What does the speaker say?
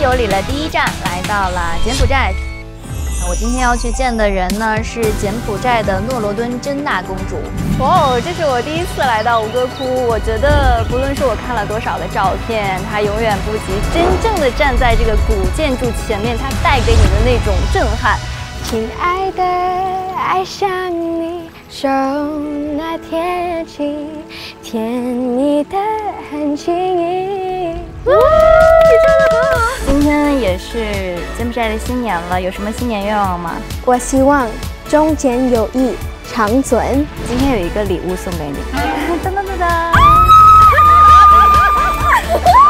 游里的第一站来到了柬埔寨。我今天要去见的人呢是柬埔寨的诺罗敦珍娜公主。哇哦，这是我第一次来到吴哥窟，我觉得不论是我看了多少的照片，它永远不及真正的站在这个古建筑前面，它带给你的那种震撼。亲爱的，爱上你，手那天起，甜蜜的很轻易。哇，你唱得很好。今天也是柬埔寨的新年了，有什么新年愿望吗？ 我希望中柬友谊长存。 今天有一个礼物送给你。噔噔噔噔。